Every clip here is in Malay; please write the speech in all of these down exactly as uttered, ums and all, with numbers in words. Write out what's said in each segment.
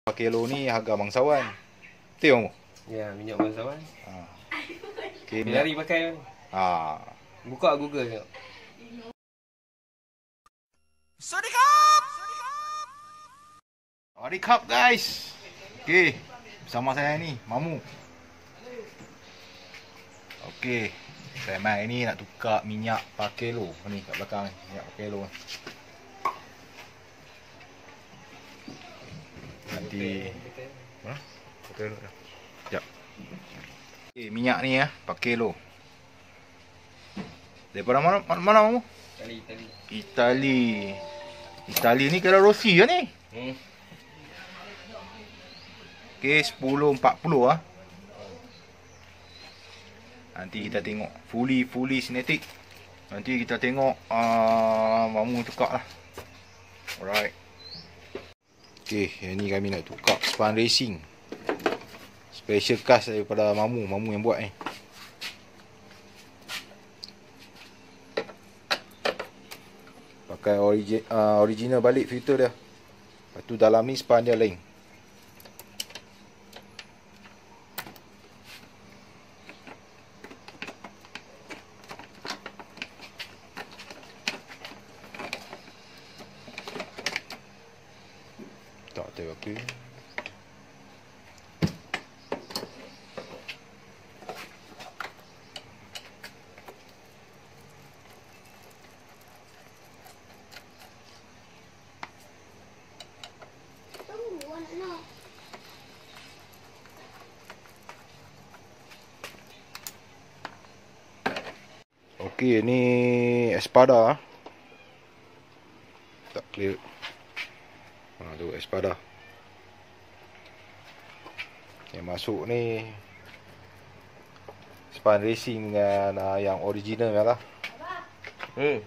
Kilo ni harga bangsawan. Tengok. Ya, minyak bangsawan. Ha. Okey, Minyak hari pakai ni. Ha. Buka Google tengok. Sawadikap. Sawadikap guys. Okey, bersama saya ni Mamu. Okey, saya mai ni nak tukar minyak per kilo ni kat belakang ni, minyak per kilo. Nanti ha? Betul dah. Jap. Okey, minyak ni ya, per kilo. Daripada mana mana, mana Mamu? Itali, Itali. Itali. Itali ni kira Rossi ya ni? Hmm. Okey, sepuluh empat puluh ah. Nanti kita tengok fully fully sinetik. Nanti kita tengok uh, Mamu tukar lah. Alright. Okey, yang ni kami nak tukar span racing. Special cast daripada Mamu, Mamu yang buat ni. Pakai origi uh, original balik filter dia. Lepas tu dalam ni span dia lain. Tak tahu apa. Okey, ni Espada. Tak clear. Ha, tu Espada. Yang masuk ni span racing dengan uh, yang original lah. Hmm.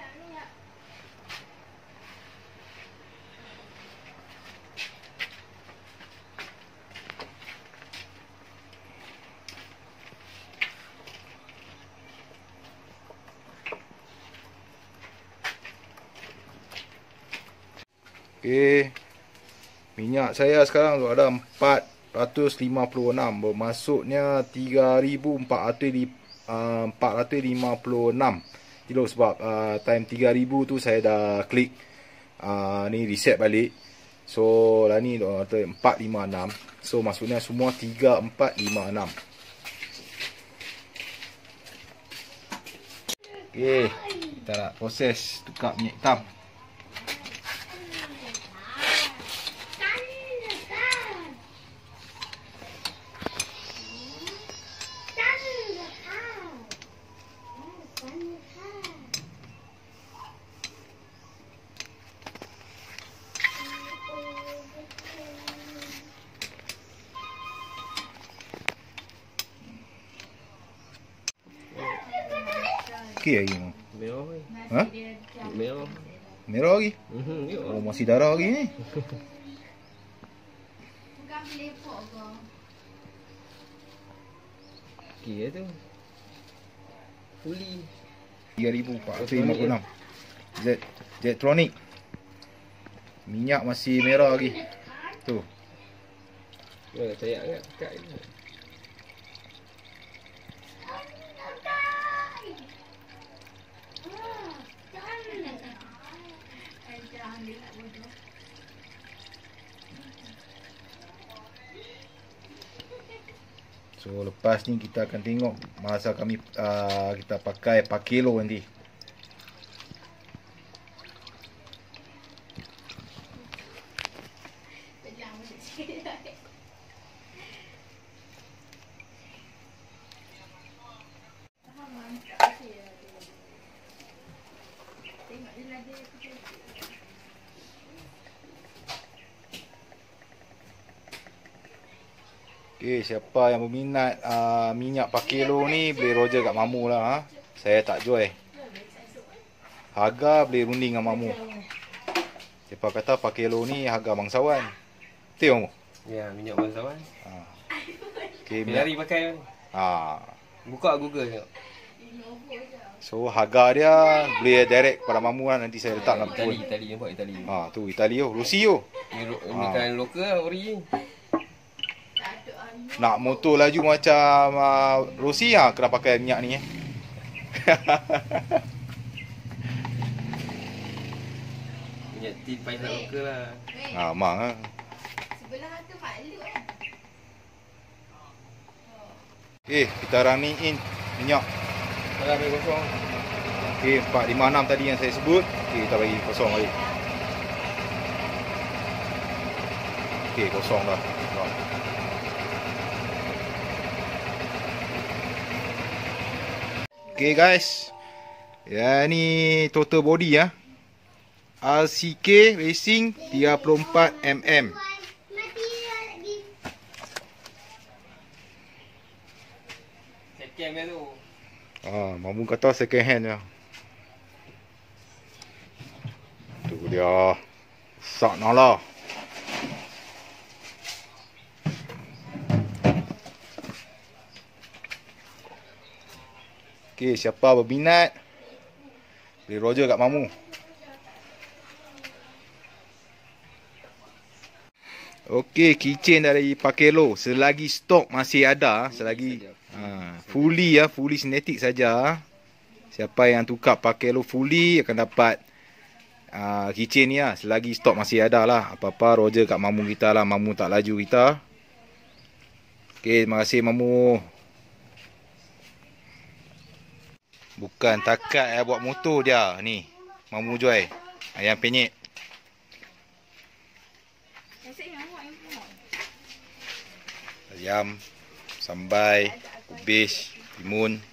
Okey. Minyak saya sekarang tu ada empat ratus lima puluh enam, bermaksudnya tiga ribu empat ratus lima puluh enam kilo sebab uh, time tiga ribu tu saya dah klik uh, ni reset balik. So lah ni uh, empat lima enam. So maksudnya semua tiga empat lima enam. Okey, kita nak proses tukar minyak hitam. Okey lagi ni. Merah ni. Ha? Merah. Merah lagi? Mhm, Oh, masih darah lagi ni. Bukan pelepok ke? Okey ya tu. Fully. tiga ribu empat ratus lima puluh enam. Z Jetronic. Minyak masih merah lagi. Tu. Ya, saya agak dekat ni. So lepas ni kita akan tengok masa kami uh, kita pakai per kilo nanti. Okey, siapa yang berminat uh, minyak per kilo ni boleh roger kat Mamu lah. Ha? Saya tak jual. Harga boleh runding dengan Mamu. Siapa kata per kilo ni harga bangsawan. Tengok. Ya, minyak bangsawan. Ha. Okey, Minyak hari pakai ni. Ha. Buka Google tengok. So harga dia boleh direct kepada mamu lah. Nanti saya letak dalam Itali, phone. Itali nampak Itali. Ha tu Itali tu, Rusi tu. Ni ro- Ha. bukan lokal lah, ori. Nak motor laju macam uh, Rossi ha, kena pakai minyak ni eh. Minyak tin pilot lokal lah. Weh, Ha mak ah. sebelah tu makluk eh. Okey, kita running in minyak. Kalau bagi kosong. Okey, empat lima enam tadi yang saya sebut. Okey, kita bagi kosong balik. Okey, kosong dah. Dah. Okay guys, ya ni total body ya. R C K Racing tiga puluh empat milimeter. Second dia tu. Ah, mamu kata second hand ya. Tu dia. Sak nak lah. Okay, siapa berminat boleh roger kat mamu. Okey, keychain dari Pakelo selagi stok masih ada, selagi ha, fully ya, fully sinetik saja. Siapa yang tukar Pakelo fully akan dapat uh, keychain ni lah, selagi stok masih ada lah. Apa-apa roger kat mamu kita lah, mamu tak laju kita. Okey, terima kasih mamu. Bukan takat yang buat motor dia ni. Mamu Joy. Ayam penyet. Ayam, sambai, kubis, timun.